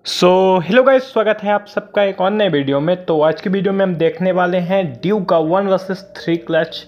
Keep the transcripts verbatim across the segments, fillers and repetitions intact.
So hello guys, स्वागत है आप सबका एक और नए वीडियो में। तो आज की वीडियो में हम देखने वाले हैं ड्यू का one versus three clutch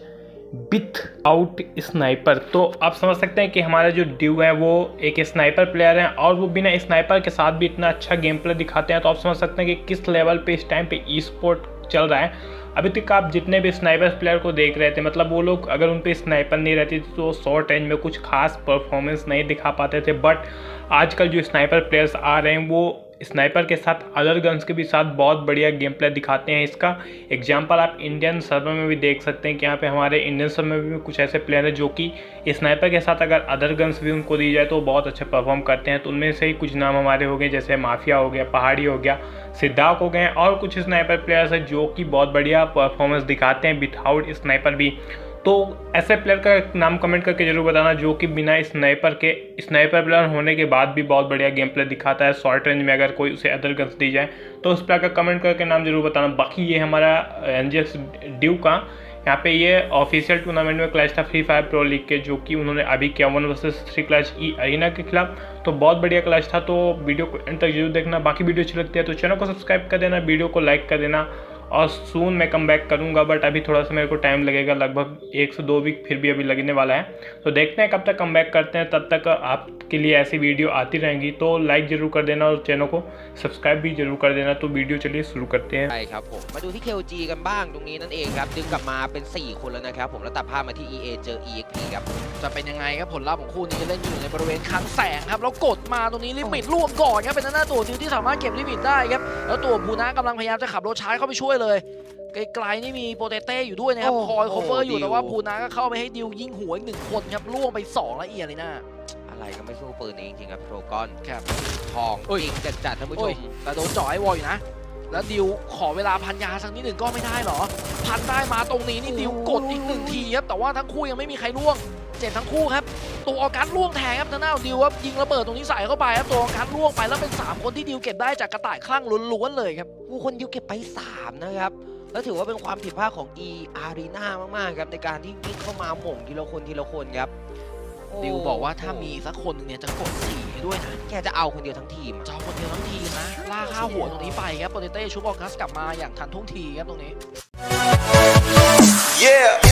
without sniper. तो आप समझ सकते हैं कि हमारा जो ड्यू है वो एक स्नाइपर प्लेयर है और वो बिना स्नाइपर के साथ भी इतना अच्छा गेम प्ले दिखाते हैं। तो आप समझ सकते हैं कि किस लेवल पे इस टाइम पे ई स्पोर्ट चल रहा है। अभी तक आप जितने भी स्नाइपर प्लेयर को देख रहे थे, मतलब वो लोग अगर उन पे स्नाइपर नहीं रहती तो शॉर्ट रेंज में कुछ खास परफॉर्मेंस नहीं दिखा पाते थे। बट आजकल जो स्नाइपर प्लेयर्स आ रहे हैं वो स्नाइपर के साथ अदर गन्स के भी साथ बहुत बढ़िया गेम प्ले दिखाते हैं। इसका एग्जांपल आप इंडियन सर्वर में भी देख सकते हैं कि यहाँ पे हमारे इंडियन सर्वर में भी कुछ ऐसे प्लेयर हैं जो कि स्नाइपर के साथ अगर अदर गन्स भी उनको दी जाए तो बहुत अच्छा परफॉर्म करते हैं। तो उनमें से ही कुछ नाम हमारे हो गए, जैसे माफिया हो गया, पहाड़ी हो गया, सिद्धार्थ हो गए और कुछ स्नाइपर प्लेयर्स हैं जो कि बहुत बढ़िया परफॉर्मेंस दिखाते हैं विदाउट स्नाइपर भी। तो ऐसे प्लेयर का नाम कमेंट करके जरूर बताना जो कि बिना स्नाइपर के स्नाइपर प्लेयर होने के बाद भी बहुत बढ़िया गेम प्ले दिखाता है शॉर्ट रेंज में। अगर कोई उसे अदर गन्स दी जाए तो उस प्लेयर का कमेंट करके नाम जरूर बताना। बाकी ये हमारा एनजीएक्स ड्यू का यहाँ पे ये ऑफिशियल टूर्नामेंट में क्लच था फ्री फायर प्रो लीग के, जो कि उन्होंने अभी किया one versus three clutch E arena के खिलाफ। तो बहुत बढ़िया क्लच था। तो वीडियो को एंड तक जरूर देखना। बाकी वीडियो अच्छी लगती है तो चैनल को सब्सक्राइब कर देना, वीडियो को लाइक कर देना और सून मैं कम बैक करूँगा। बट अभी थोड़ा सा मेरे को टाइम लगेगा, लगभग एक से दो वीक फिर भी अभी लगने वाला है। तो देखते हैं कब तक कम बैक करते हैं। तब तक आपके लिए ऐसी वीडियो आती रहेंगी। तो लाइक जरूर कर देना और चैनल को सब्सक्राइब भी जरूर कर देना। तो वीडियो चलिए शुरू करते हैं। ใช่ครับผมมาดูที่ เค แอล จี กันบ้างตรงนี้นั่นเองครับดึงกลับมาเป็นสี่คนแล้วนะครับผมแล้วตัดภาพมาที่ อี เอ เจอ อี เอ็กซ์ พี ครับจะเป็นยังไงครับผลลัพธ์ของคู่นี้จะเล่นอยู่ในบริเวณคลังแสงครับแล้วกดมาตรงนี้ลิมิตร่วมก่อนครับเป็นหน้าตัวดิวที่สามารถเก็บลิมิตได้ครับแล้วตัวภูนะกำลังพยายามจะขับรถช้าเข้าไปช่วยเลยไกลๆนี่มีโปเตเต้อยู่ด้วยนะครับคอยโคเวอร์อยู่แต่ว่าภูนะก็เข้าไปให้ดิวยิงหัวอีกหนึ่งคนครับล่วงไปสองละเอียดเลยนะอะไรก็ไม่สู้ปืนนี้จริงๆครับโทรกอนครับทองจริงจัดๆท่านผู้ชมแต่โดนจ่อไอ้วอลอยู่นะแล้วดิวขอเวลาพันยาสักนิดหนึ่งก็ไม่ได้หรอพันได้มาตรงนี้นี่ดิวกดอีกหนึ่งทีครับแต่ว่าทั้งคู่ยังไม่มีใครล่วงเจ็บทั้งคู่ครับตัวออกัสล่วงแทงครับทางหน้าดิวครับยิงระเบิดตรงนี้ใส่เข้าไปครับตัวออกัสล่วงไปแล้วเป็นสามคนที่ดิวเก็บได้จากกระต่ายคลั่งล้วนๆเลยครับผู้คนดิวเก็บไปสามนะครับแล้วถือว่าเป็นความผิดพลาดของ E Arena มากๆครับในการที่วิ่งเข้ามาหม่งทีละคนทีละคนครับดิวบอกว่าถ้ามีสักคนนึงเนี่ยจะกดสี่ด้วยนะแกจะเอาคนเดียวทั้งทีมจะเอาคนเดียวทั้งทีมนะล่าค่าหัวตรงนี้ไปครับโปเตเต้ชุบออกัสกลับมาอย่างทันท่วงทีครับตรงนี้ yeah